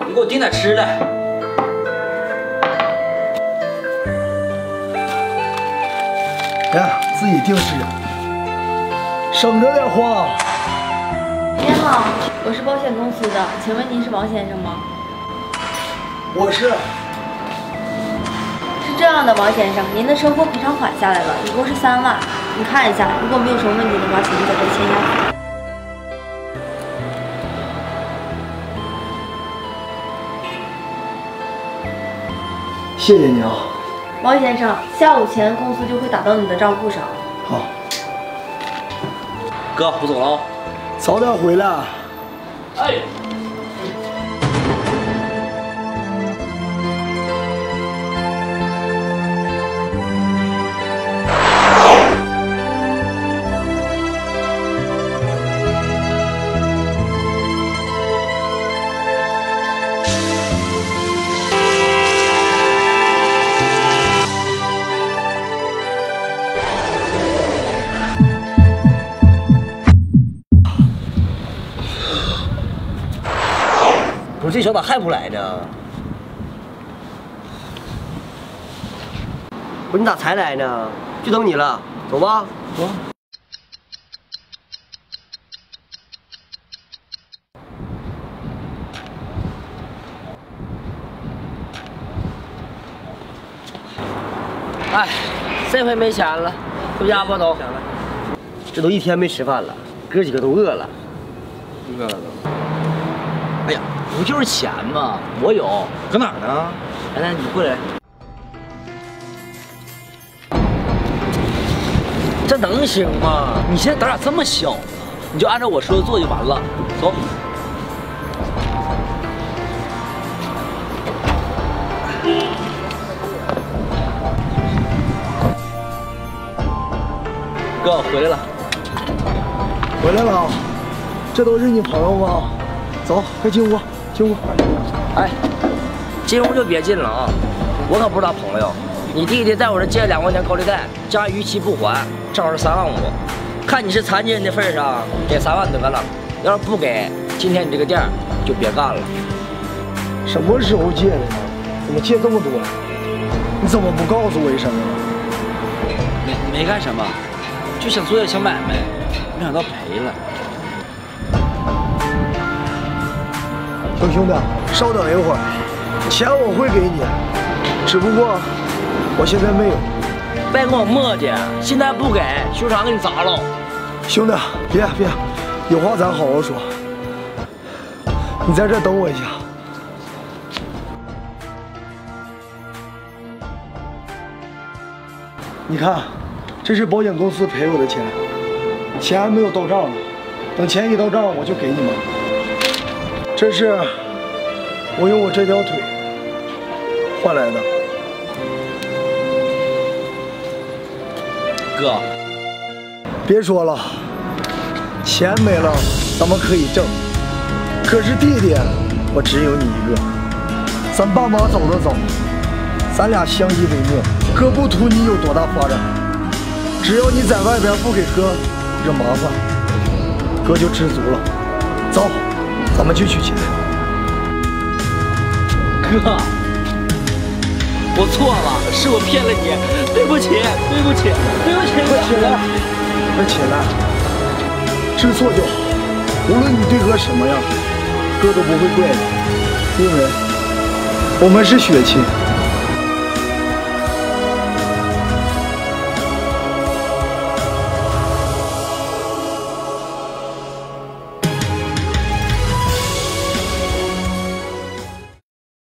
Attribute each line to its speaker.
Speaker 1: 你给我订点吃的。
Speaker 2: 哎，自己定时，省着点花。
Speaker 3: 您好，我是保险公司的，请问您是王先生吗？
Speaker 2: 我是。
Speaker 3: 是这样的，王先生，您的车祸赔偿款下来了，一共是3万。你看一下，如果没有什么问题的话，请您在这签下。
Speaker 2: 谢谢你啊，
Speaker 3: 王先生，下午前公司就会打到你的账户上。
Speaker 2: 好，
Speaker 1: 哥，我走了啊。
Speaker 2: 早点回来。
Speaker 1: 哎。我这小咋还不来呢？
Speaker 4: 不是你咋才来呢？就等你了，走吧。
Speaker 2: 走。
Speaker 4: 哎，这回没钱了，回家吧都。这都1天没吃饭了，哥几个都饿了。
Speaker 1: 饿了都。哎呀，不就是钱吗？我有，搁哪儿呢？来，你过来。这能行吗？你现在胆咋这么小呢？你就按照我说的做就完了。走。哥，我回来了。
Speaker 2: 回来了，这都是你朋友吗？走，快进屋，进屋。
Speaker 4: 哎，进屋就别进了啊！我可不是他朋友。你弟弟在我这借了2块钱高利贷，加逾期不还，正好是3万5。看你是残疾人的份上，给3万得了。要是不给，今天你这个店就别干了。
Speaker 2: 什么时候借的呢？怎么借这么多？你怎么不告诉我一声啊？
Speaker 1: 没干什么，就想做点小买卖，没想到赔了。
Speaker 2: 小兄弟，稍等一会儿，钱我会给你，只不过我现在没有。
Speaker 4: 别跟我磨叽，现在不给，修厂给你砸了。
Speaker 2: 兄弟，别，有话咱好好说。你在这等我一下。你看，这是保险公司赔我的钱，钱还没有到账呢，等钱一到账我就给你们。这是我用我这条腿换来的。
Speaker 1: 哥，
Speaker 2: 别说了，钱没了咱们可以挣，可是弟弟我只有你一个，咱爸妈走的早，咱俩相依为命，哥不图你有多大发展，只要你在外边不给哥惹麻烦，哥就知足了。走，咱们去取钱。
Speaker 1: 哥，我错了，是我骗了你，对不起，对不起，对不起！
Speaker 2: 快起来，快起来，知错就好。无论你对哥什么样，哥都不会怪你，因为我们是血亲。